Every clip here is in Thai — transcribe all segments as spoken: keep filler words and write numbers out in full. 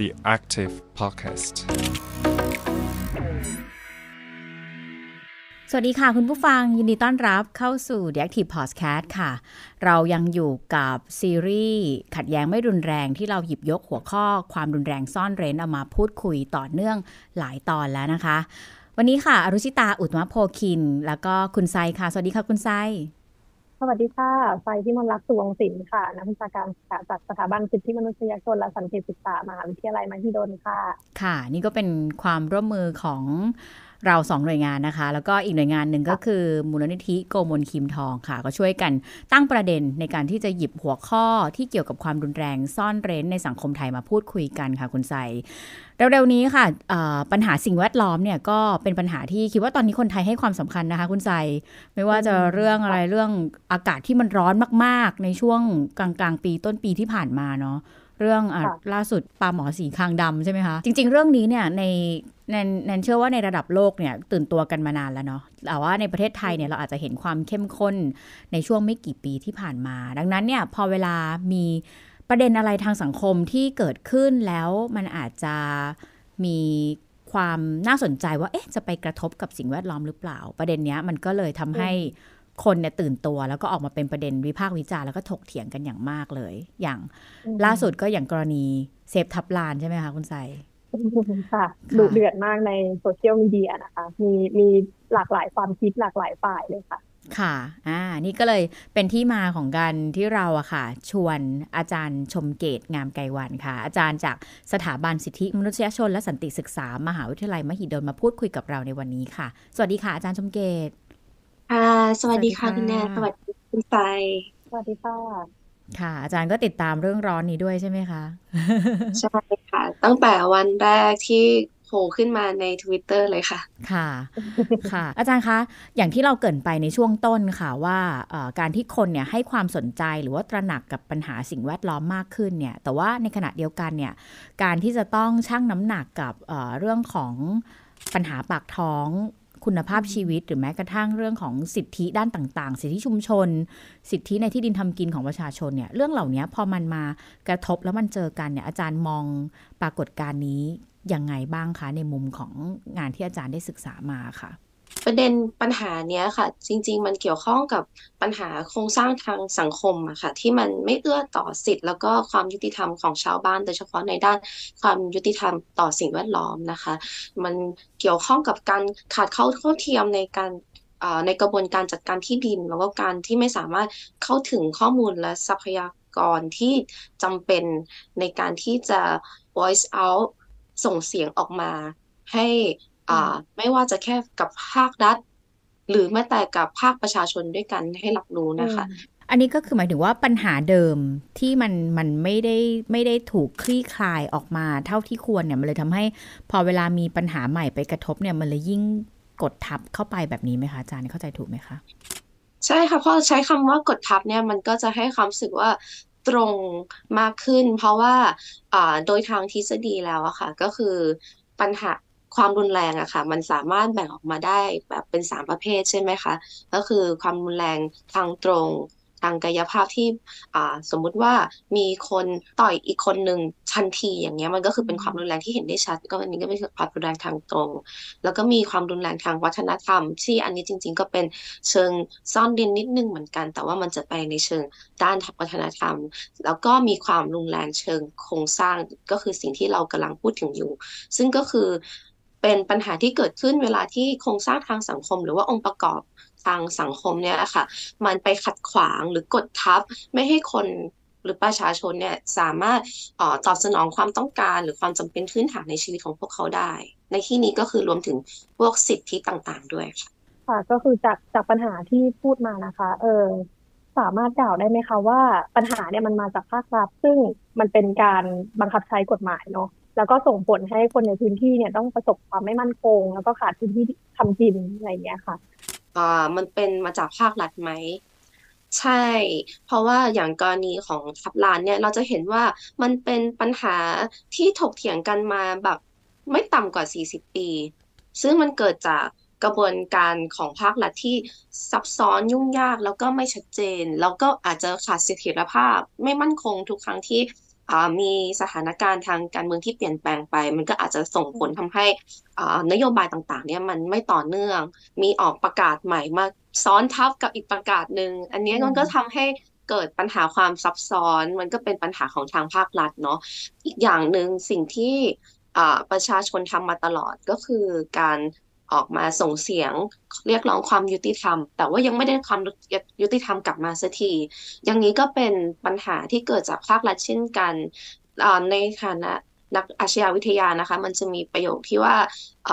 The Active Podcast สวัสดีค่ะคุณผู้ฟังยินดีต้อนรับเข้าสู่ The Active Podcast ค่ะเรายังอยู่กับซีรีส์ขัดแย้งไม่รุนแรงที่เราหยิบยกหัวข้อความรุนแรงซ่อนเร้นเอามาพูดคุยต่อเนื่องหลายตอนแล้วนะคะวันนี้ค่ะอรุชิตาอุตตมโพคินแล้วก็คุณไซค่ะสวัสดีค่ะคุณไซสวัสดีค่ะไซที่มนต์รักสุวงศ์ศิลป์ค่ะนักวิชาการจากสถาบันสิทธิมนุษยชนและสันติศึกษามหาวิทยาลัยมหิดลค่ะค่ะนี่ก็เป็นความร่วมมือของเราสองหน่วยงานนะคะแล้วก็อีกหน่วยงานหนึ่งก็คือมูลนิธิโกมลคิมทองค่ะก็ช่วยกันตั้งประเด็นในการที่จะหยิบหัวข้อที่เกี่ยวกับความรุนแรงซ่อนเร้นในสังคมไทยมาพูดคุยกันค่ะคุณไซเร็วๆนี้ค่ะปัญหาสิ่งแวดล้อมเนี่ยก็เป็นปัญหาที่คิดว่าตอนนี้คนไทยให้ความสำคัญนะคะคุณไซไม่ว่าจะเรื่องอะไรเรื่องอากาศที่มันร้อนมากๆในช่วงกลางๆปีต้นปีที่ผ่านมาเนาะเรื่องอ่ะล่าสุดปลาหมอสีคางดำใช่ไหมคะจริงๆเรื่องนี้เนี่ยในแนนแนนเชื่อว่าในระดับโลกเนี่ยตื่นตัวกันมานานแล้วเนาะแต่ว่าในประเทศไทยเนี่ยเราอาจจะเห็นความเข้มข้นในช่วงไม่กี่ปีที่ผ่านมาดังนั้นเนี่ยพอเวลามีประเด็นอะไรทางสังคมที่เกิดขึ้นแล้วมันอาจจะมีความน่าสนใจว่าเอ๊ะจะไปกระทบกับสิ่งแวดล้อมหรือเปล่าประเด็นเนี้ยมันก็เลยทำให้คนเนี่ยตื่นตัวแล้วก็ออกมาเป็นประเด็นวิพากษ์วิจารณ์แล้วก็ถกเถียงกันอย่างมากเลยอย่างล่าสุดก็อย่างกรณีเซฟทับลานใช่ไหมคะคุณไซค่ะดุเดือดมากในโซเชียลมีเดียนะคะมีมีหลากหลายความคิดหลากหลายฝ่ายเลยค่ะค่ะอ่านี่ก็เลยเป็นที่มาของการที่เราอะค่ะชวนอาจารย์ชมเกตงามไกรวันค่ะอาจารย์จากสถาบันสิทธิมนุษยชนและสันติศึกษามหาวิทยาลัยมหิดลมาพูดคุยกับเราในวันนี้ค่ะสวัสดีค่ะอาจารย์ชมเกตค่ะสวัสดีค่ะคุณแนนสวัสดีคุณไซสวัสดีค่ะค่ะอาจารย์ก็ติดตามเรื่องร้อนนี้ด้วยใช่ไหมคะใช่ค่ะตั้งแต่วันแรกที่โผล่ขึ้นมาใน Twitter เลยค่ะค่ะค่ะอาจารย์คะอย่างที่เราเกริ่นไปในช่วงต้นค่ะว่าการที่คนเนี่ยให้ความสนใจหรือว่าตระหนักกับปัญหาสิ่งแวดล้อมมากขึ้นเนี่ยแต่ว่าในขณะเดียวกันเนี่ยการที่จะต้องชั่งน้ำหนักกับเอ่อเรื่องของปัญหาปากท้องคุณภาพชีวิตหรือแม้กระทั่งเรื่องของสิทธิด้านต่างๆสิทธิชุมชนสิทธิในที่ดินทำกินของประชาชนเนี่ยเรื่องเหล่านี้พอมันมากระทบแล้วมันเจอกันเนี่ยอาจารย์มองปรากฏการณ์นี้ยังไงบ้างคะในมุมของงานที่อาจารย์ได้ศึกษามาค่ะประเด็นปัญหาเนี้ยค่ะจริงๆมันเกี่ยวข้องกับปัญหาโครงสร้างทางสังคมอะค่ะที่มันไม่เอื้อต่อสิทธิ์แล้วก็ความยุติธรรมของชาวบ้านโดยเฉพาะในด้านความยุติธรรมต่อสิ่งแวดล้อมนะคะมันเกี่ยวข้องกับการขาดเข้าเท่าเทียมในการในกระบวนการจัดการที่ดินแล้วก็การที่ไม่สามารถเข้าถึงข้อมูลและทรัพยากรที่จำเป็นในการที่จะ voice out ส่งเสียงออกมาให้อ่าไม่ว่าจะแค่กับภาครัฐหรือแม้แต่กับภาคประชาชนด้วยกันให้รับรู้นะคะอันนี้ก็คือหมายถึงว่าปัญหาเดิมที่มันมันไม่ได้ไม่ได้ถูกคลี่คลายออกมาเท่าที่ควรเนี่ยมันเลยทำให้พอเวลามีปัญหาใหม่ไปกระทบเนี่ยมันเลยยิ่งกดทับเข้าไปแบบนี้ไหมคะอาจารย์เข้าใจถูกไหมคะใช่ค่ะเพราะใช้คำว่ากดทับเนี่ยมันก็จะให้ความรู้สึกว่าตรงมากขึ้นเพราะว่าอ่าโดยทางทฤษฎีแล้วอะค่ะก็คือปัญหาความรุนแรงอะค่ะมันสามารถแบ่งออกมาได้แบบเป็นสามประเภทใช่ไหมคะก็คือความรุนแรงทางตรงทางกายภาพที่อ่าสมมุติว่ามีคนต่อยอีกคนหนึ่งทันทีอย่างเงี้ยมันก็คือเป็นความรุนแรงที่เห็นได้ชัดก็อันนี้ก็เป็นความรุนแรงทางตรงแล้วก็มีความรุนแรงทางวัฒนธรรมที่อันนี้จริงๆก็เป็นเชิงซ่อนเร้นนิดนึงเหมือนกันแต่ว่ามันจะไปในเชิงด้านวัฒนธรรมแล้วก็มีความรุนแรงเชิงโครงสร้างก็คือสิ่งที่เรากำลังพูดถึงอยู่ซึ่งก็คือเป็นปัญหาที่เกิดขึ้นเวลาที่โครงสร้างทางสังคมหรือว่าองค์ประกอบทางสังคมเนี่ยค่ะมันไปขัดขวางหรือกดทับไม่ให้คนหรือประชาชนเนี่ยสามารถเอ่อตอบสนองความต้องการหรือความจำเป็นพื้นฐานในชีวิตของพวกเขาได้ในที่นี้ก็คือรวมถึงพวกสิทธิต่างๆด้วยค่ะค่ะก็คือจากจากปัญหาที่พูดมานะคะเออสามารถกล่าวได้ไหมคะว่าปัญหาเนี่ยมันมาจากภาครัฐซึ่งมันเป็นการบังคับใช้กฎหมายเนาะแล้วก็ส่งผลให้คนในพื้นที่เนี่ยต้องประสบความไม่มั่นคงแล้วก็ขาดพื้นที่ทำกินอะไรอย่างเงี้ยค่ะอ่ามันเป็นมาจากภาครัฐไหมใช่ เพราะว่าอย่างกรณีของทับลานเนี่ยเราจะเห็นว่ามันเป็นปัญหาที่ถกเถียงกันมาแบบไม่ต่ำกว่าสี่สิบปีซึ่งมันเกิดจากกระบวนการของภาครัฐที่ซับซ้อนยุ่งยากแล้วก็ไม่ชัดเจนแล้วก็อาจจะขาดเสถียรภาพไม่มั่นคงทุกครั้งที่มีสถานการณ์ทางการเมืองที่เปลี่ยนแปลงไปมันก็อาจจะส่งผลทำให้นโยบายต่างๆเนี่ยมันไม่ต่อเนื่องมีออกประกาศใหม่มาซ้อนทับกับอีกประกาศหนึ่งอันนี้มันก็ทำให้เกิดปัญหาความซับซ้อนมันก็เป็นปัญหาของทางภาครัฐเนาะอีกอย่างหนึ่งสิ่งที่ประชาชนทำมาตลอดก็คือการออกมาส่งเสียงเรียกร้องความยุติธรรมแต่ว่ายังไม่ได้ความยุติธรรมกลับมาสักทีอย่างนี้ก็เป็นปัญหาที่เกิดจากภาครัฐเช่นกันในฐานะนักอาชญาวิทยานะคะมันจะมีประโยคที่ว่า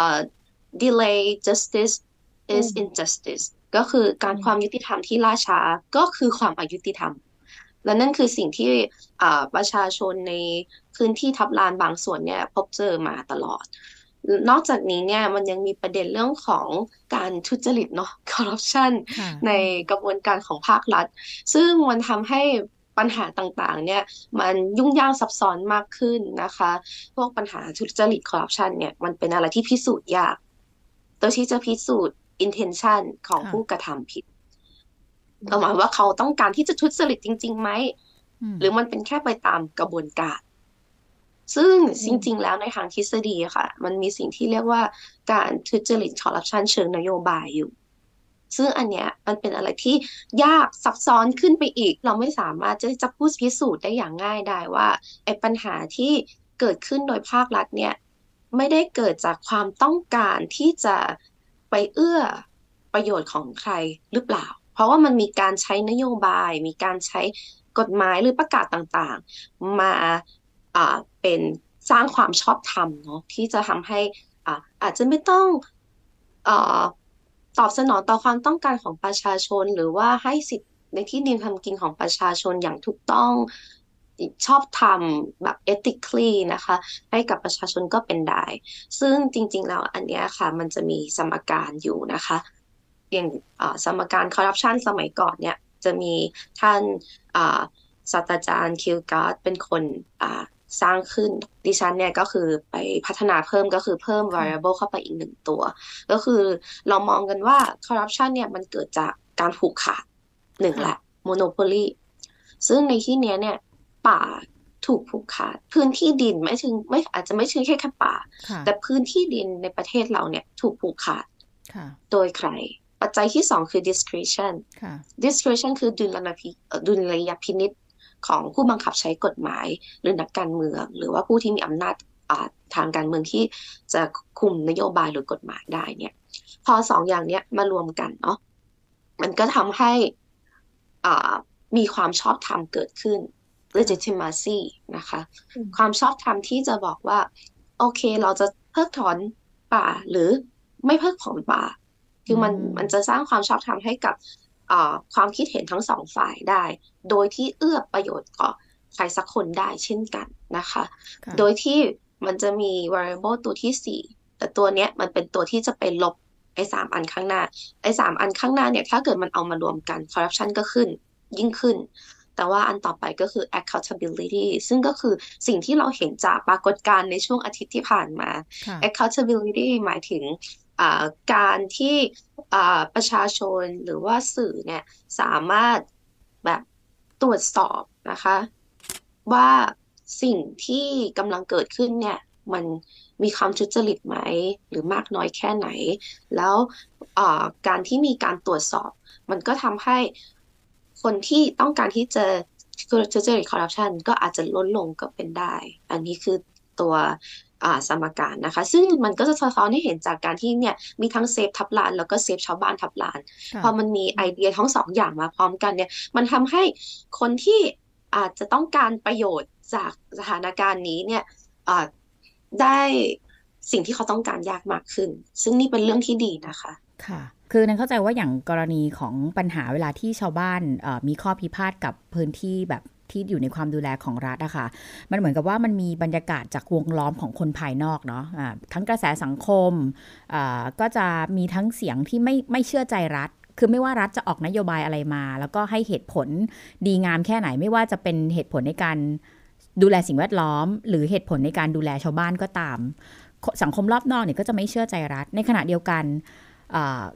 delay justice is injustice ก็คือการความยุติธรรมที่ล่าช้าก็คือความอยุติธรรมและนั่นคือสิ่งที่ประชาชนในพื้นที่ทับลานบางส่วนเนี่ยพบเจอมาตลอดนอกจากนี้เนี่ยมันยังมีประเด็นเรื่องของการทุจริตเนาะ corruption ในกระบวนการของภาครัฐซึ่งมันทำให้ปัญหาต่างๆเนี่ยมันยุ่งยากซับซ้อนมากขึ้นนะคะพวกปัญหาทุจริต corruption เนี่ยมันเป็นอะไรที่พิสูจน์ยากตัวที่จะพิสูจน์ intention ของผู้กระทำผิดหมายว่าเขาต้องการที่จะทุจริตจริงๆไหมหรือมันเป็นแค่ไปตามกระบวนการซึ่งจริงๆแล้วในทางทฤษฎีค่ะมันมีสิ่งที่เรียกว่าการทุจริต corruption เชิงนโยบายอยู่ซึ่งอันเนี้ยมันเป็นอะไรที่ยากซับซ้อนขึ้นไปอีกเราไม่สามารถจะจะพูดพิสูจน์ได้อย่างง่ายได้ว่าไอ้ปัญหาที่เกิดขึ้นโดยภาครัฐเนี่ยไม่ได้เกิดจากความต้องการที่จะไปเอื้อประโยชน์ของใครหรือเปล่าเพราะว่ามันมีการใช้นโยบายมีการใช้กฎหมายหรือประกาศต่างๆมาอ่าเป็นสร้างความชอบธรรมเนาะที่จะทำให้อ่าอาจจะไม่ต้องอ่าตอบสนองต่อความต้องการของประชาชนหรือว่าให้สิทธิในที่ดินทำกินของประชาชนอย่างถูกต้องชอบธรรมแบบ ethically นะคะให้กับประชาชนก็เป็นได้ซึ่งจริงๆแล้วอันเนี้ยค่ะมันจะมีสมการอยู่นะคะอย่างสมการ corruption สมัยก่อนเนี่ยจะมีท่านศาสตราจารย์คิลการ์ดเป็นคนสร้างขึ้นดิฉันเนี่ยก็คือไปพัฒนาเพิ่มก็คือเพิ่ม variable เข้าไปอีกหนึ่งตัวก็คือเรามองกันว่า corruption เนี่ยมันเกิดจากการผูกขาดหนึ่งแหละ monopoly ซึ่งในที่นี้เนี่ยป่าถูกผูกขาดพื้นที่ดินไม่ถึงไม่อาจจะไม่ใช่แค่แค่ป่าแต่พื้นที่ดินในประเทศเราเนี่ยถูกผูกขาดโดยใครปัจจัยที่สองคือ discretion discretion คือดุลยพิดุลยพินิจของผู้บังคับใช้กฎหมายหรือนักการเมืองหรือว่าผู้ที่มีอำนาจทางการเมืองที่จะคุมนโยบายหรือกฎหมายได้เนี่ยพอสองอย่างเนี้ยมารวมกันเนาะมันก็ทำให้มีความชอบธรรมเกิดขึ้น legitimacy นะคะความชอบธรรมที่จะบอกว่าโอเคเราจะเพิกถอนป่าหรือไม่เพิกถอนป่าคือมันมันจะสร้างความชอบธรรมให้กับความคิดเห็นทั้งสองฝ่ายได้โดยที่เอื้อประโยชน์ต่อใครสักคนได้เช่นกันนะคะโดยที่มันจะมี variable ตัวที่สี่แต่ตัวเนี้ยมันเป็นตัวที่จะไปลบไอ้สามอันข้างหน้าไอ้สามอันข้างหน้าเนี่ยถ้าเกิดมันเอามารวมกัน corruption ก็ขึ้นยิ่งขึ้นแต่ว่าอันต่อไปก็คือ accountability ซึ่งก็คือสิ่งที่เราเห็นจากปรากฏการณ์ในช่วงอาทิตย์ที่ผ่านมา accountability หมายถึงการที่ประชาชนหรือว่าสื่อเนี่ยสามารถแบบตรวจสอบนะคะว่าสิ่งที่กำลังเกิดขึ้นเนี่ยมันมีความทุจริตไหมหรือมากน้อยแค่ไหนแล้วการที่มีการตรวจสอบมันก็ทำให้คนที่ต้องการที่จะทุจริต corruption ก็อาจจะลดลงก็เป็นได้อันนี้คือตัวสมการนะคะซึ่งมันก็จะสะท้อนให้เห็นจากการที่เนี่ยมีทั้งเซฟทับลานแล้วก็เซฟชาวบ้านทับลานพอมันมีไอเดียทั้งสองอย่างมาพร้อมกันเนี่ยมันทำให้คนที่อาจจะต้องการประโยชน์จากสถานการณ์นี้เนี่ยได้สิ่งที่เขาต้องการยากมากขึ้นซึ่งนี่เป็นเรื่องที่ดีนะคะค่ะคือนั้นเข้าใจว่าอย่างกรณีของปัญหาเวลาที่ชาวบ้านมีข้อพิพาทกับพื้นที่แบบที่อยู่ในความดูแลของรัฐอะค่ะมันเหมือนกับว่ามันมีบรรยากาศจากวงล้อมของคนภายนอกเนาะะทั้งกระแสสังคมก็จะมีทั้งเสียงที่ไม่ไม่เชื่อใจรัฐคือไม่ว่ารัฐจะออกนโยบายอะไรมาแล้วก็ให้เหตุผลดีงามแค่ไหนไม่ว่าจะเป็นเหตุผลในการดูแลสิ่งแวดล้อมหรือเหตุผลในการดูแลชาวบ้านก็ตามสังคมรอบนอกเนี่ยก็จะไม่เชื่อใจรัฐในขณะเดียวกัน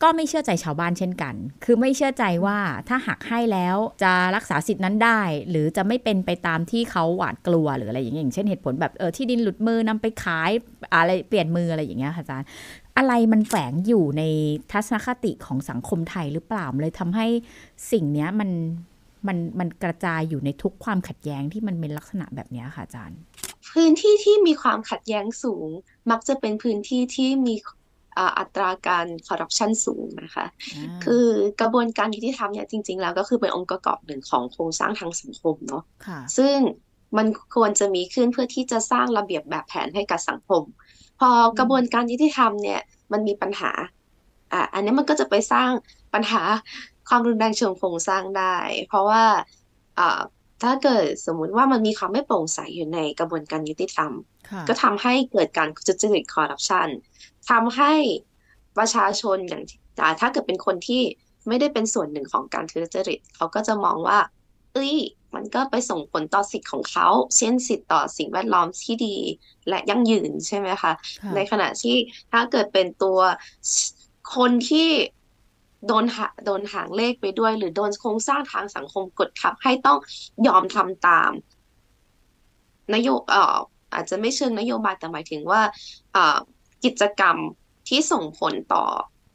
ก็ไม่เชื่อใจชาวบ้านเช่นกันคือไม่เชื่อใจว่าถ้าหักให้แล้วจะรักษาสิทธินั้นได้หรือจะไม่เป็นไปตามที่เขาหวาดกลัวหรืออะไรอย่างเงี้ยอย่างเช่นเหตุผลแบบเออที่ดินหลุดมือนำไปขายอะไรเปลี่ยนมืออะไรอย่างเงี้ยค่ะอาจารย์อะไรมันแฝงอยู่ในทัศนคติของสังคมไทยหรือเปล่าเลยทำให้สิ่งเนี้ยมันมันมันกระจายอยู่ในทุกความขัดแย้งที่มันเป็นลักษณะแบบนี้ค่ะอาจารย์พื้นที่ที่มีความขัดแย้งสูงมักจะเป็นพื้นที่ที่มีอัตราการคอร์รัปชันสูงนะคะคือกระบวนการยุติธรรมเนี่ยจริงๆแล้วก็คือเป็นองค์ประกอบหนึ่งของโครงสร้างทางสังคมเนาะซึ่งมันควรจะมีขึ้นเพื่อที่จะสร้างระเบียบแบบแผนให้กับสังคมพอกระบวนการยุติธรรมเนี่ยมันมีปัญหาอ่ะอันนี้มันก็จะไปสร้างปัญหาความรุนแรงเชิงโครงสร้างได้เพราะว่าอ่าถ้าเกิดสมมุติว่ามันมีความไม่โปร่งใสอยู่ในกระบวนการยุติธรรมก็ทำให้เกิดการทุจริตคอร์รัปชันทำให้ประชาชนอย่างถ้าเกิดเป็นคนที่ไม่ได้เป็นส่วนหนึ่งของการทุจริตเขาก็จะมองว่าเอ้ยมันก็ไปส่งผลต่อสิทธิ์ของเขาเช่นสิทธิ์ต่อสิ่งแวดล้อมที่ดีและยั่งยืนใช่ไหมคะในขณะที่ถ้าเกิดเป็นตัวคนที่โดนหาโดนหางเลขไปด้วยหรือโดนโครงสร้างทางสังคมกดทับให้ต้องยอมทำตามนโยบาย อาจจะไม่เชิงนโยบายแต่หมายถึงว่ากิจกรรมที่ส่งผลต่อ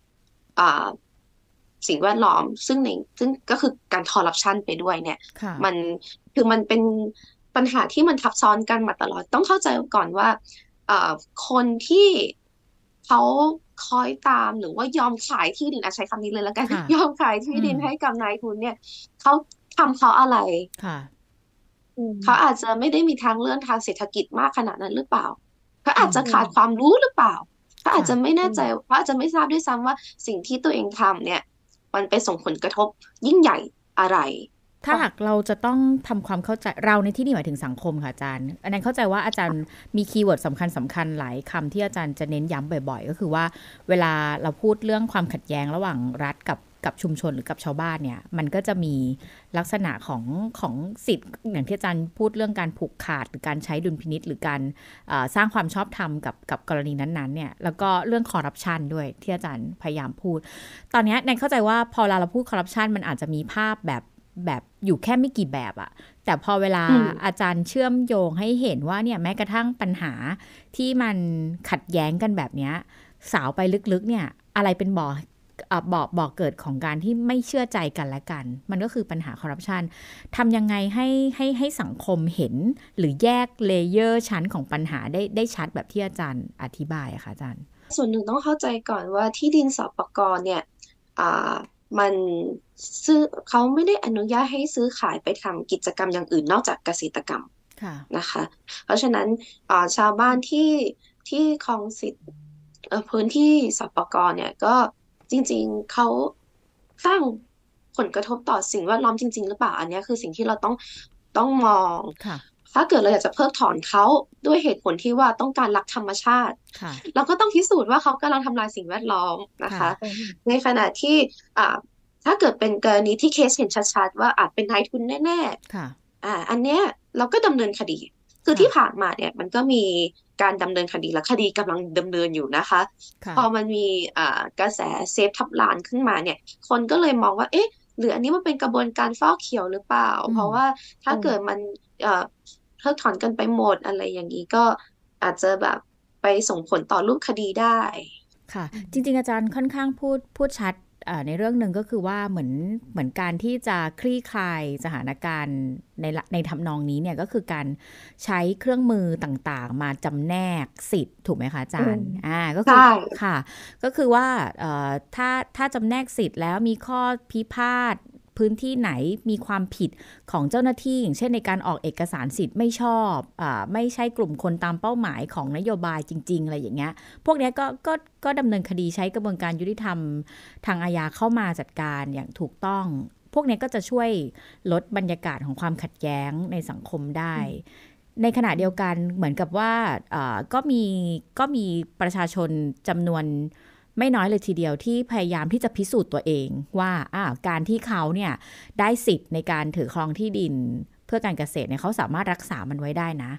สิ่งแวดล้อมซึ่งในซึ่งก็คือการคอร์รัปชันไปด้วยเนี่ยมันคือมันเป็นปัญหาที่มันทับซ้อนกันมาตลอดต้องเข้าใจก่อนว่าคนที่เขาคอยตามหรือว่ายอมขายที่ดินอาใช้คำนี้เลยแล้วกันยอมขายที่ดินให้กับนายทุนเนี่ยเขาทำเขาอะไรเขาอาจจะไม่ได้มีทางเลือกทางเศรษฐกิจมากขนาดนั้นหรือเปล่าเขาอาจจะขาดความรู้หรือเปล่าเขาอาจจะไม่แน่ใจเขาอาจจะไม่ทราบด้วยซ้ำว่าสิ่งที่ตัวเองทำเนี่ยมันไปส่งผลกระทบยิ่งใหญ่อะไรถ้าหากเราจะต้องทำความเข้าใจเราในที่นี่หมายถึงสังคมค่ะอาจารย์อันนั้นเข้าใจว่าอาจารย์มีคีย์เวิร์ดสำคัญสำคัญหลายคำที่อาจารย์จะเน้นย้ำบ่อยๆก็คือว่าเวลาเราพูดเรื่องความขัดแย้งระหว่างรัฐกับกับชุมชนหรือกับชาวบ้านเนี่ยมันก็จะมีลักษณะของของสิทธิ์อย่างที่อาจารย์พูดเรื่องการผูกขาดหรือการใช้ดุลพินิจหรือการสร้างความชอบธรรมกับกับกรณีนั้นๆเนี่ยแล้วก็เรื่องคอร์รัปชันด้วยที่อาจารย์พยายามพูดตอนนี้แนนเข้าใจว่าพอเราพูดคอร์รัปชันมันอาจจะมีภาพแบบแบบอยู่แค่ไม่กี่แบบอะแต่พอเวลาอาจารย์เชื่อมโยงให้เห็นว่าเนี่ยแม้กระทั่งปัญหาที่มันขัดแย้งกันแบบนี้สาวไปลึกๆเนี่ยอะไรเป็นบ่อบอกบอกเกิดของการที่ไม่เชื่อใจกันและกันมันก็คือปัญหาคอร์รัปชันทำยังไงให้ให้ให้สังคมเห็นหรือแยกเลเยอร์ชั้นของปัญหาได้ได้ชัดแบบที่อาจารย์อธิบายอะค่ะอาจารย์ส่วนหนึ่งต้องเข้าใจก่อนว่าที่ดินสปก.เนี่ยอ่ามันซื้อเขาไม่ได้อนุญาตให้ซื้อขายไปทำกิจกรรมอย่างอื่นนอกจากเกษตรกรรมนะคะเพราะฉะนั้นชาวบ้านที่ที่ครองสิทธิ์พื้นที่สปก.เนี่ยก็จริงๆเขาสร้างผลกระทบต่อสิ่งแวดล้อมจริงๆหรือเปล่าอันนี้คือสิ่งที่เราต้องต้องมองถ้าเกิดเราอยากจะเพิกถอนเขาด้วยเหตุผลที่ว่าต้องการรักธรรมชาติเราก็ต้องพิสูจน์ว่าเขากำลังทำลายสิ่งแวดล้อมนะคะในขณะที่ถ้าเกิดเป็นกรณีที่เคสเห็นชัดๆว่าอาจเป็นนายทุนแน่ๆอ่าอันเนี้ยเราก็ดำเนินคดีคือที่ผ่านมาเนี่ยมันก็มีการดำเนินคดีและคดีกำลังดำเนินอยู่นะคะพอมันมีกระแสเซฟทับลานขึ้นมาเนี่ยคนก็เลยมองว่าเอ๊ะหรืออันนี้มันเป็นกระบวนการฟอกเขียวหรือเปล่าเพราะว่าถ้าเกิดมันเพิกถอนกันไปหมดอะไรอย่างนี้ก็อาจจะแบบไปส่งผลต่อรูปคดีได้ค่ะจริงๆอาจารย์ค่อนข้างพูดพูดชัดในเรื่องหนึ่งก็คือว่าเหมือนเหมือนการที่จะคลี่คลายสถานการณ์ในในทำนองนี้เนี่ยก็คือการใช้เครื่องมือต่างๆมาจำแนกสิทธิ์ถูกไหมคะอาจารย์อ่าก็คือค่ะก็คือว่าถ้าถ้าจำแนกสิทธิ์แล้วมีข้อพิพาทพื้นที่ไหนมีความผิดของเจ้าหน้าที่อย่างเช่นในการออกเอกสารสิทธิ์ไม่ชอบอ่าไม่ใช่กลุ่มคนตามเป้าหมายของนโยบายจริงๆอะไรอย่างเงี้ยพวกนี้ก็ก็ก็ดำเนินคดีใช้กระบวนการยุติธรรมทางอาญาเข้ามาจัดการอย่างถูกต้องพวกนี้ก็จะช่วยลดบรรยากาศของความขัดแย้งในสังคมได้ในขณะเดียวกันเหมือนกับว่าอ่าก็มีก็มีประชาชนจำนวนไม่น้อยเลยทีเดียวที่พยายามที่จะพิสูจน์ตัวเองว่าอ่าการที่เขาเนี่ยได้สิทธิ์ในการถือครองที่ดินเพื่อการเกษตรเนี่ยเขาสามารถรักษามันไว้ได้นะ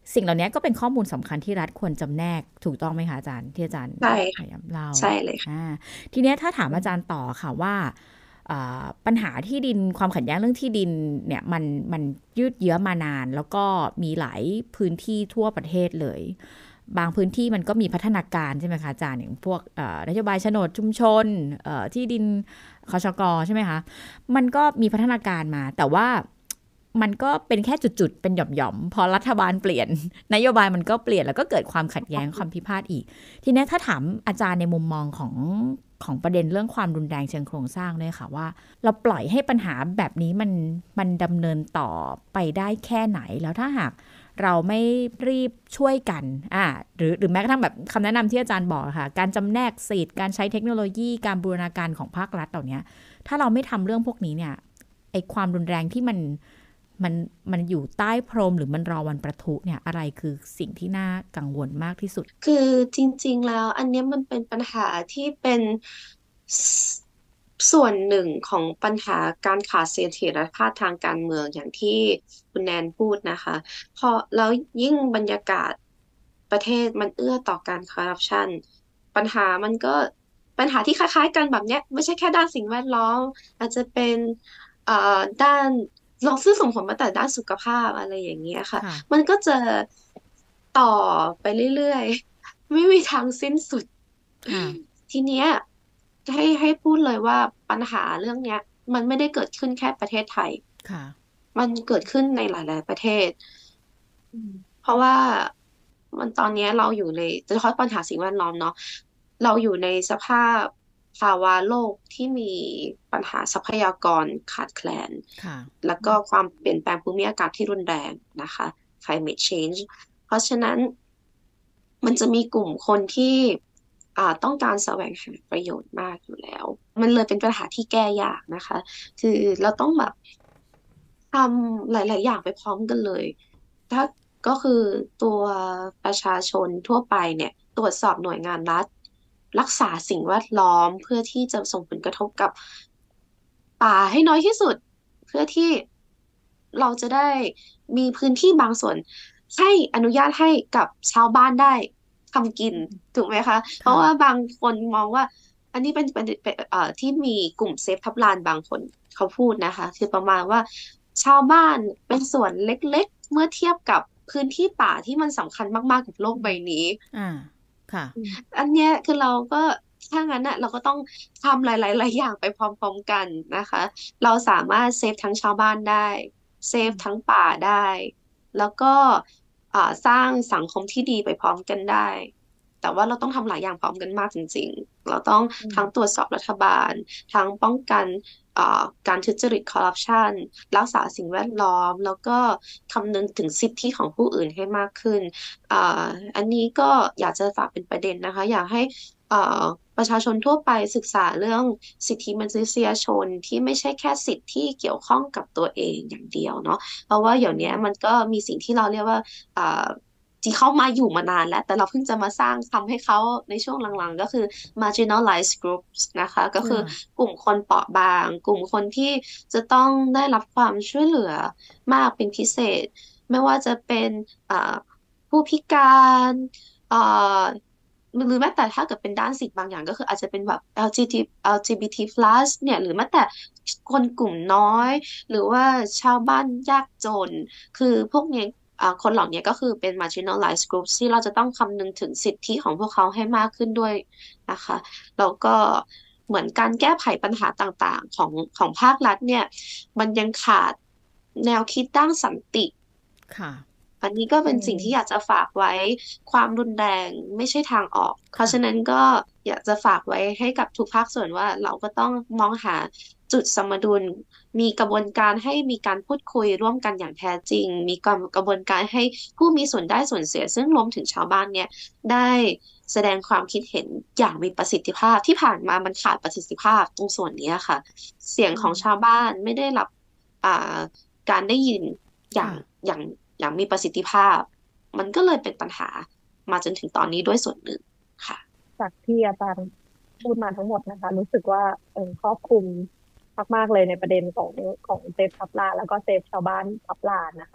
สิ่งเหล่านี้ก็เป็นข้อมูลสำคัญที่รัฐควรจำแนกถูกต้องไหมคะอาจารย์ที่อาจารย์พยายามเล่าใช่เลยค่ะทีนี้ถ้าถามอาจารย์ต่อค่ะว่าปัญหาที่ดินความขัดแย้งเรื่องที่ดินเนี่ยมันมันยืดเยื้อมานานแล้วก็มีหลายพื้นที่ทั่วประเทศเลยบางพื้นที่มันก็มีพัฒนาการใช่ไหมคะอาจารย์อย่างพวกนโยบายโฉนดชุมชนที่ดินคชก.ใช่ไหมคะมันก็มีพัฒนาการมาแต่ว่ามันก็เป็นแค่จุดๆเป็นหย่อมๆพอรัฐบาลเปลี่ยนนโยบายมันก็เปลี่ยนแล้วก็เกิดความขัดแย้งความพิพาทอีกทีนี้ถ้าถามอาจารย์ในมุมมองของของประเด็นเรื่องความรุนแรงเชิงโครงสร้างเลยค่ะว่าเราปล่อยให้ปัญหาแบบนี้มันมันดำเนินต่อไปได้แค่ไหนแล้วถ้าหากเราไม่รีบช่วยกันอ่าหรือหรือแม้กระทั่งแบบคำแนะนำที่อาจารย์บอกค่ะการจำแนกสิทธิ์การใช้เทคโนโลยีการบูรณาการของภาครัฐเหล่านี้ถ้าเราไม่ทำเรื่องพวกนี้เนี่ยไอความรุนแรงที่มันมันมันอยู่ใต้พรมหรือมันรอวันประทุเนี่ยอะไรคือสิ่งที่น่ากังวลมากที่สุดคือจริงๆแล้วอันนี้มันเป็นปัญหาที่เป็นส่วนหนึ่งของปัญหาการขาดเสถียรภาพทางการเมืองอย่างที่คุณแนนพูดนะคะพอแล้วยิ่งบรรยากาศประเทศมันเอื้อต่อการคอร์รัปชันปัญหามันก็ปัญหาที่คล้ายๆกันแบบเนี้ยไม่ใช่แค่ด้านสิ่งแวดล้อมอาจจะเป็นเอ่อด้านลองซื้อส่งผลมาแต่ด้านสุขภาพอะไรอย่างเงี้ยค่ะมันก็จะต่อไปเรื่อยๆไม่มีทางสิ้นสุดทีเนี้ยให้ให้พูดเลยว่าปัญหาเรื่องเนี้ยมันไม่ได้เกิดขึ้นแค่ประเทศไทยมันเกิดขึ้นในหลายๆประเทศเพราะว่ามันตอนนี้เราอยู่ในโดยเฉพาะปัญหาสิ่งแวดล้อมเนาะเราอยู่ในสภาพภาวะโลกที่มีปัญหาทรัพยากรขาดแคลนแล้วก็ความเปลี่ยนแปลงภูมิอากาศที่รุนแรงนะคะ climate change เพราะฉะนั้นมันจะมีกลุ่มคนที่ต้องการแสวงหาประโยชน์มากอยู่แล้วมันเลยเป็นปัญหาที่แก้ยากนะคะคือเราต้องแบบทำหลายๆอย่างไปพร้อมกันเลยถ้าก็คือตัวประชาชนทั่วไปเนี่ยตรวจสอบหน่วยงานรัฐรักษาสิ่งแวดล้อมเพื่อที่จะส่งผลกระทบกับป่าให้น้อยที่สุดเพื่อที่เราจะได้มีพื้นที่บางส่วนให้อนุญาตให้กับชาวบ้านได้ทำกินถูกไหมคะเพราะว่าบางคนมองว่าอันนี้เป็นเป็นเอ่อที่มีกลุ่มเซฟทับลานบางคนเขาพูดนะคะคือประมาณว่าชาวบ้านเป็นส่วนเล็กๆเมื่อเทียบกับพื้นที่ป่าที่มันสำคัญมากๆกับโลกใบนี้อ่าค่ะอันเนี้ยคือเราก็ถ้างั้นอ่ะเราก็ต้องทำหลายๆหลายอย่างไปพร้อมๆกันนะคะเราสามารถเซฟทั้งชาวบ้านได้เซฟทั้งป่าได้แล้วก็สร้างสังคมที่ดีไปพร้อมกันได้แต่ว่าเราต้องทำหลายอย่างพร้อมกันมากจริงๆเราต้องทั้งตรวจสอบรัฐบาลทั้งป้องกันการทุจริตคอร์รัปชันรักษาสิ่งแวดล้อมแล้วก็คำนึงถึงสิทธิของผู้อื่นให้มากขึ้นอันนี้ก็อยากจะฝากเป็นประเด็นนะคะอยากให้ประชาชนทั่วไปศึกษาเรื่องสิทธิมนุษยชนที่ไม่ใช่แค่สิทธิที่เกี่ยวข้องกับตัวเองอย่างเดียวเนาะเพราะว่าเดี๋ยวนี้มันก็มีสิ่งที่เราเรียกว่าที่เข้ามาอยู่มานานแล้วแต่เราเพิ่งจะมาสร้างทำให้เขาในช่วงหลังๆก็คือ marginalized groups นะคะก็คือกลุ่มคนเปราะบางกลุ่มคนที่จะต้องได้รับความช่วยเหลือมากเป็นพิเศษไม่ว่าจะเป็นผู้พิการหรือแม้แต่ถ้าเกิดเป็นด้านสิทธิ์บางอย่างก็คืออาจจะเป็นแบบ แอล จี บี ที พลัส เนี่ยหรือแม้แต่คนกลุ่มน้อยหรือว่าชาวบ้านยากจนคือพวกนี้คนเหล่านี้ก็คือเป็น marginalized groups ที่เราจะต้องคำนึงถึงสิทธิของพวกเขาให้มากขึ้นด้วยนะคะแล้วก็เหมือนการแก้ไขปัญหาต่างๆของของภาครัฐเนี่ยมันยังขาดแนวคิดด้านสันติค่ะอันนี้ก็เป็นสิ่งที่อยากจะฝากไว้ความรุนแรงไม่ใช่ทางออกเพราะฉะนั้นก็อยากจะฝากไว้ให้กับทุกภาคส่วนว่าเราก็ต้องมองหาจุดสมดุลมีกระบวนการให้มีการพูดคุยร่วมกันอย่างแท้จริงมีกระบวนการให้ผู้มีส่วนได้ส่วนเสียซึ่งรวมถึงชาวบ้านเนี่ยได้แสดงความคิดเห็นอย่างมีประสิทธิภาพที่ผ่านมามันขาดประสิทธิภาพตรงส่วนนี้ค่ะเสียงของชาวบ้านไม่ได้รับการได้ยินอย่างอย่างอย่างมีประสิทธิภาพมันก็เลยเป็นปัญหามาจนถึงตอนนี้ด้วยส่วนหนึ่งค่ะจากที่อาจารย์พูดมาทั้งหมดนะคะรู้สึกว่าเออครอบคลุมมากๆเลยในประเด็นของของเซฟทับลานแล้วก็เซฟชาวบ้านทับลานนะคะ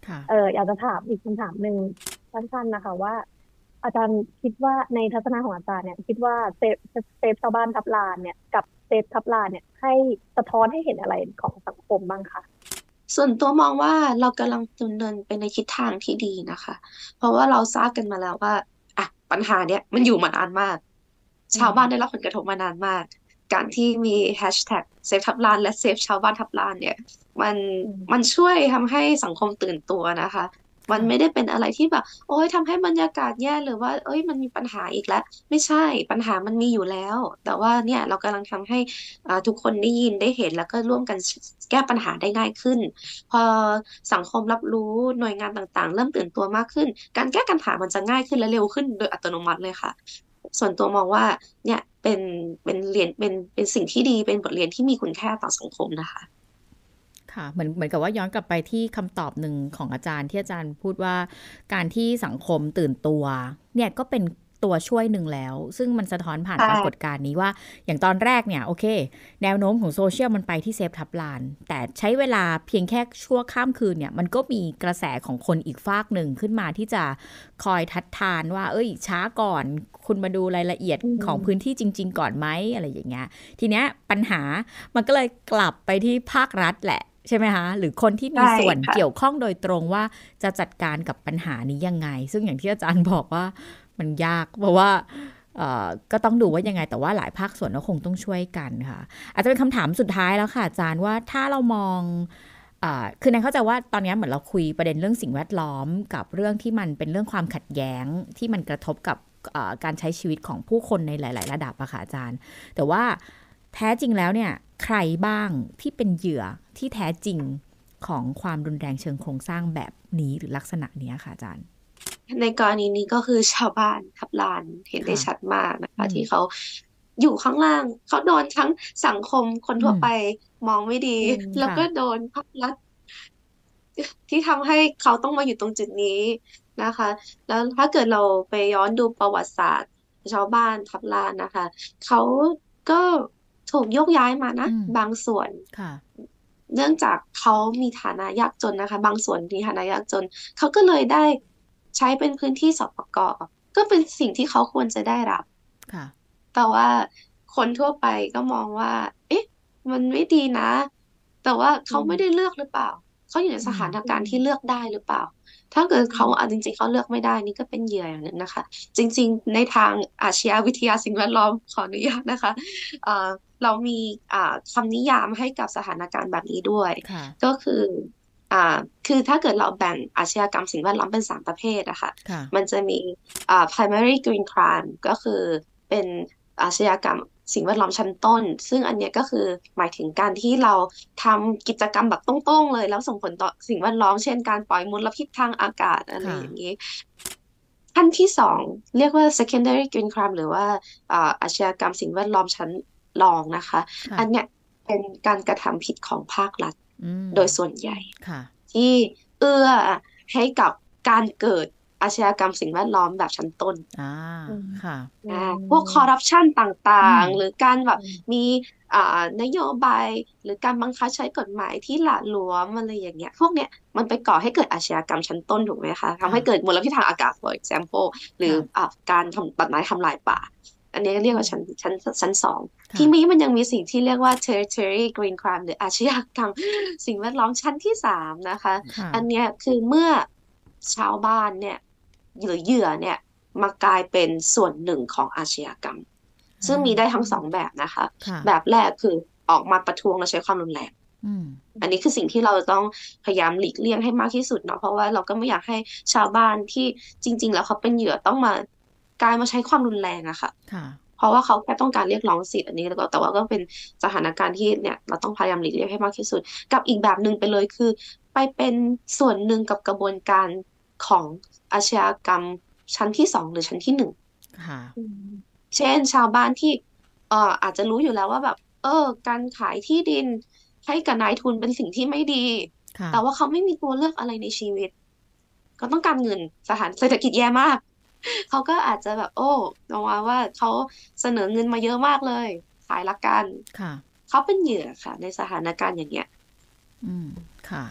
ค่ะเอออยากจะถามอีกคำถามหนึ่งสั้นๆนะคะว่า อาจารย์คิดว่าในทัศนะของอาจารย์เนี่ยคิดว่าเซฟเซฟชาวบ้านทับลานเนี่ยกับเซฟทับลานเนี่ยให้สะท้อนให้เห็นอะไรของสังคมบ้างคะส่วนตัวมองว่าเรากำลังดำเนินไปในทิศทางที่ดีนะคะ เพราะว่าเราทราบกันมาแล้วว่าอ่ะปัญหาเนี้ยมันอยู่มานานมากอืชาวบ้านได้มรับผลกระทบมานานมาก การที่มีแฮชแท็กเซฟทับลานและเซฟชาวบ้านทับลานเนี่ยมันอืมมันช่วยทำให้สังคมตื่นตัวนะคะ มันค่ะไม่ได้เป็นอะไรที่แบบโอ้ยทำให้บรรยากาศแย่หรือว่าเอ้ยมันมีปัญหาอีกแล้วไม่ใช่ปัญหามันมีอยู่แล้วแต่ว่าเนี่ยเรากำลังทำให้อ่าทุกคนได้ยินได้เห็นแล้วก็ร่วมกันแก้ปัญหาได้ง่ายขึ้นพอสังคมรับรู้หน่วยงานต่างๆเริ่มตื่นตัวมากขึ้นการแก้ปัญหามันจะง่ายขึ้นและเร็วขึ้นโดยอัตโนมัติเลยค่ะส่วนตัวมองว่าเนี่ยเป็นเป็นเรียนเป็นเป็นสิ่งที่ดีเป็นบทเรียนที่มีคุณค่าต่อสังคมนะคะค่ะเหมือนเหมือนกับว่าย้อนกลับไปที่คำตอบหนึ่งของอาจารย์ที่อาจารย์พูดว่าการที่สังคมตื่นตัวเนี่ยก็เป็นตัวช่วยหนึ่งแล้วซึ่งมันสะท้อนผ่านใช่ปรากฏการณ์นี้ว่าอย่างตอนแรกเนี่ยโอเคแนวโน้มของโซเชียลมันไปที่เซฟทับลานแต่ใช้เวลาเพียงแค่ชั่วข้ามคืนเนี่ยมันก็มีกระแสของคนอีกฝากหนึ่งขึ้นมาที่จะคอยทัดทานว่าเอ้ยช้าก่อนคุณมาดูรายละเอียดอืของมพื้นที่จริงๆก่อนไหมอะไรอย่างเงี้ยทีเนี้ยปัญหามันก็เลยกลับไปที่ภาครัฐแหละ ใช่ไหมคะหรือคนที่มีใช่ส่วนค่ะเกี่ยวข้องโดยตรงว่าจะจัดการกับปัญหานี้ยังไงซึ่งอย่างที่อาจารย์บอกว่ามันยากเพราะว่าเอ่อก็ต้องดูว่ายังไงแต่ว่าหลายภาคส่วนก็คงต้องช่วยกันค่ะอาจจะเป็นคำถามสุดท้ายแล้วค่ะอาจารย์ว่าถ้าเรามองอ่าคือแนนเข้าใจว่าตอนนี้เหมือนเราคุยประเด็นเรื่องสิ่งแวดล้อมกับเรื่องที่มันเป็นเรื่องความขัดแย้งที่มันกระทบกับเอ่อการใช้ชีวิตของผู้คนในหลาย ๆ ระดับอะค่ะอาจารย์แต่ว่าแท้จริงแล้วเนี่ยใครบ้างที่เป็นเหยื่อที่แท้จริงของความรุนแรงเชิงโครงสร้างแบบนี้หรือลักษณะนี้ค่ะอาจารย์ในกรณีนี้ก็คือชาวบ้านทับลานเห็นได้ค่ะชัดมากนะคะอืมที่เขาอยู่ข้างล่างเขาโดนทั้งสังคมคนอืมทั่วไปมองไม่ดีอืมแล้วค่ะก็โดนภาครัฐที่ทำให้เขาต้องมาอยู่ตรงจุดนี้นะคะแล้วถ้าเกิดเราไปย้อนดูประวัติศาสตร์ชาวบ้านทับลานนะคะเขาก็ถูกโยกย้ายมานะอืมบางส่วนค่ะเนื่องจากเขามีฐานะยากจนนะคะบางส่วนมีฐานะยากจนเขาก็เลยได้ใช้เป็นพื้นที่สปกก็เป็นสิ่งที่เขาควรจะได้รับค่ะแต่ว่าคนทั่วไปก็มองว่าเอ๊ะมันไม่ดีนะแต่ว่าอืเขาไม่ได้มเลือกหรือเปล่าเขาอยู่ในสอืมถานอืมการณ์ที่เลือกได้หรือเปล่าถ้าเกิดอืมเขาอ่ะจริงๆเขาเลือกไม่ได้นี่ก็เป็นเหยื่ออย่างหนึ่งนะคะจริงๆในทางอาชญาวิทยาสิ่งแวดล้อมขออนุญาตนะคะเอ่อ เรามีอ่าคำนิยามให้กับสถานการณ์แบบนี้ด้วยค่ะก็คืออ่าคือถ้าเกิดเราแบ่งอาชญากรรมสิ่งแวดล้อมเป็นสามประเภทอะค่ะค่ะมันจะมีอ่า primary green crime ก็คือเป็นอาชญากรรมสิ่งแวดล้อมชั้นต้นซึ่งอันเนี้ยก็คือหมายถึงการที่เราทำกิจกรรมแบบตรงๆเลยแล้วส่งผลต่อสิ่งแวดล้อมเช่นการปล่อยมลพิษทางอากาศอะไรค่ะอย่างนี้ขั้นที่สองเรียกว่า secondary green crime หรือว่าอ่าอาชญากรรมสิ่งแวดล้อมชั้นรองนะคะค่ะอันเนี้ยเป็นการกระทำผิดของภาครัฐอืมโดยส่วนใหญ่ค่ะที่เอื้อให้กับการเกิดอาชญากรรมสิ่งแวดล้อมแบบชั้นต้นอ่าอืมค่ะอือ่าพวกคอร์รัปมชันตอื่ามงๆ หรือการแบบอืมมีอ่านโยบายหรือการบังคับใช้กฎหมายที่หละหลวมอะไรอย่างเงี้ยพวกเนี้ยมันไปก่อให้เกิดอาชญากรรมชั้นต้นถูกไหมคะทำค่ะให้เกิดมลพิษทางอากาศ for example หรือค่ะอ่าการทำตัดไม้ทำลายป่าอันนี้เรียกอืมว่าชั้นชั้นชั้นสองค่ะที่นี้มันยังมีสิ่งที่เรียกว่า territory green crime หรืออาชญากรรมสิ่งแวดล้อมชั้นที่สามนะคะค่ะอันเนี้ยคือเมื่อชาวบ้านเนี่ยหรือเหยื่อเนี่ยมากลายเป็นส่วนหนึ่งของอาชญากรรมอ่ซึ่งมีได้อืทั้งสองมแบบนะคะค่ะแบบแรกคือออกมาประท้วงและใช้ความรุนแรงอืมอันนี้คือสิ่งที่เราต้องพยายามหลีกเลี่ยงให้มากที่สุดเนาะเพราะว่าเราก็ไม่อยากให้ชาวบ้านที่จริงๆแล้วเขาเป็นเหยื่อต้องมากลายมาใช้ความรุนแรงอะค่ะค่ะเพราะว่าเขาแค่ต้องการเรียกร้องสิทธิ์อันนี้แล้วก็แต่ว่าก็เป็นสถานการณ์ที่เนี่ยเราต้องพยายามหลีกเลี่ยงให้มากที่สุดกับอีกแบบหนึ่งไปเลยคือ ไปเป็นส่วนหนึ่งกับกระบวนการของอาชญากรรมชั้นที่สองหรือชั้นที่หนึ่งค่ะอืมเช่นชาวบ้านที่เอ่ออาจจะรู้อยู่แล้วว่าแบบเออการขายที่ดินให้กับนายทุนเป็นสิ่งที่ไม่ดีค่ะแต่ว่าเขาไม่มีตัวเลือกอะไรในชีวิตเขาต้องการเงินสถานเศรษฐกิจแย่มากเขาก็อาจจะแบบโอ้มองว่าว่าเขาเสนอเงินมาเยอะมากเลยขายละกันค่ะเขาเป็นเหยื่อค่ะในสถานการณ์อย่างเงี้ยอืมค่ะ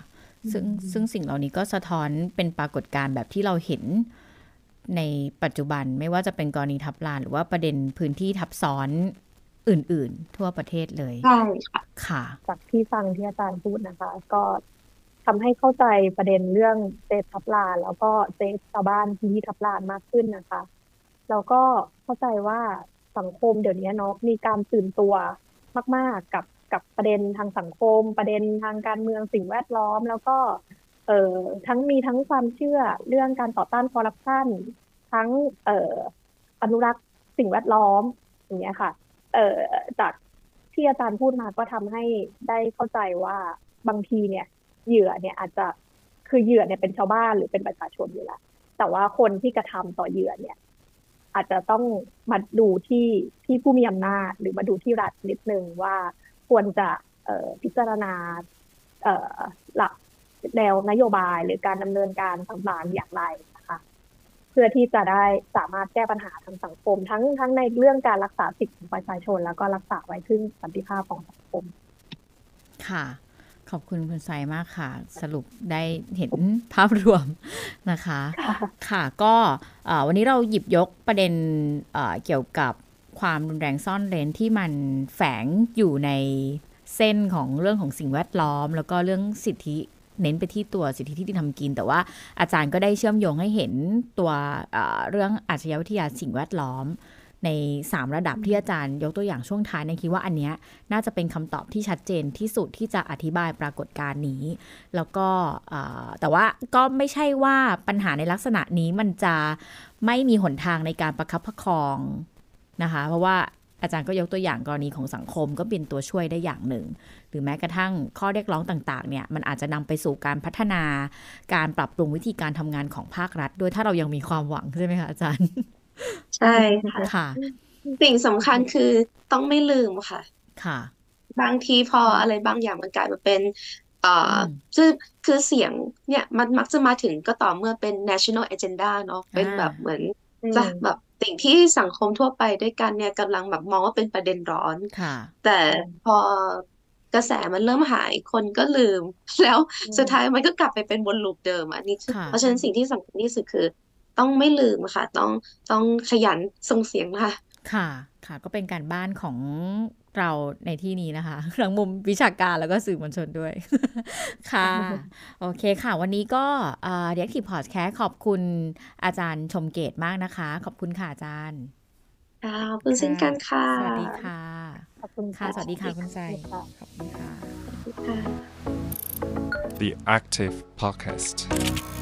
ซึ่งซึ่งสิ่งเหล่านี้ก็สะท้อนเป็นปรากฏการณ์แบบที่เราเห็นในปัจจุบันไม่ว่าจะเป็นกรณีทับลานหรือว่าประเด็นพื้นที่ทับซ้อนอื่นๆทั่วประเทศเลยใช่ค่ะค่ะจากที่ฟังที่อาจารย์พูดนะคะก็ทำให้เข้าใจประเด็นเรื่องเซฟทับลานแล้วก็เซฟชาวบ้านที่ทับลานมากขึ้นนะคะแล้วก็เข้าใจว่าสังคมเดี๋ยวนี้เนาะมีการตื่นตัวมากๆกับกับประเด็นทางสังคมประเด็นทางการเมืองสิ่งแวดล้อมแล้วก็เอ่อทั้งมีทั้งความเชื่อเรื่องการต่อต้านคอร์รัปชันทั้งเอ่ออนุรักษ์สิ่งแวดล้อมอย่างเงี้ยค่ะเอ่อจากที่อาจารย์พูดมาก็ทำให้ได้เข้าใจว่าบางทีเนี่ยเหยื่อเนี่ยอาจจะคือเหยื่อเนี่ยเป็นชาวบ้านหรือเป็นประชาชนอยู่แล้วแต่ว่าคนที่กระทำต่อเหยื่อเนี่ยอาจจะต้องมาดูที่ที่ผู้มีอำนาจหรือมาดูที่รัฐนิดนึงว่าควรจะเอ่อพิจารณาเอ่อหลักแนวนโยบายหรือการดำเนินการต่างๆอย่างไรนะคะเพื่อที่จะได้สามารถแก้ปัญหาทางสังคมทั้งทั้งในเรื่องการรักษาสิทธิของประชาชนแล้วก็รักษาไว้ซึ่งสันติภาพของสังคมค่ะขอบคุณคุณไซมากค่ะสรุปได้เห็นภาพรวมนะคะค่ะก็วันนี้เราหยิบยกประเด็นเกี่ยวกับความรุนแรงซ่อนเร้นที่มันแฝงอยู่ในเส้นของเรื่องของสิ่งแวดล้อมแล้วก็เรื่องสิทธิเน้นไปที่ตัวสิทธิที่ทำกินแต่ว่าอาจารย์ก็ได้เชื่อมโยงให้เห็นตัวเรื่องอาชญาวิทยาสิ่งแวดล้อมในสามระดับที่อาจารย์ยกตัวอย่างช่วงท้ายในคิดว่าอันเนี้ยน่าจะเป็นคำตอบที่ชัดเจนที่สุดที่จะอธิบายปรากฏการณ์นี้แล้วก็แต่ว่าก็ไม่ใช่ว่าปัญหาในลักษณะนี้มันจะไม่มีหนทางในการประคับประคองนะคะเพราะว่าอาจารย์ก็ยกตัวอย่างกรณีของสังคมก็เป็นตัวช่วยได้อย่างหนึ่งหรือแม้กระทั่งข้อเรียกร้องต่างๆเนี่ยมันอาจจะนำไปสู่การพัฒนาการปรับปรุงวิธีการทำงานของภาครัฐโดยถ้าเรายังมีความหวังใช่ไหมคะอาจารย์ใช่ค่ะสิ่งสำคัญคือต้องไม่ลืมค่ะค่ะบางทีพออะไรบางอย่างมันกลายมาเป็นเอ่อคือคือเสียงเนี่ยมันมักจะมาถึงก็ต่อเมื่อเป็น national agenda เนาะเป็นแบบเหมือนจะแบบสิ่งที่สังคมทั่วไปด้วยกันเนี่ยกำลังแบบมองว่าเป็นประเด็นร้อนแต่พอกระแสมันเริ่มหายคนก็ลืมแล้วสุดท้ายมันก็กลับไปเป็นวนลูปเดิมอันนี้เพราะฉะนั้นสิ่งที่สำคัญที่สุดคือต้องไม่ลืมค่ะต้องต้องขยันส่งเสียงค่ะค่ะค่ะก็เป็นการบ้านของเราในที่นี้นะคะทั้งมุมวิชาการแล้วก็สื่อมวลชนด้วยค่ะโอเคค่ะวันนี้ก็เอ่อ Reactive Podcast ขอบคุณอาจารย์ชมเกตมากนะคะขอบคุณค่ะอาจารย์ค่ะขอบคุณเช่นกันค่ะสวัสดีค่ะขอบคุณค่ะสวัสดีค่ะคุณใจขอบคุณค่ะ The Active Podcast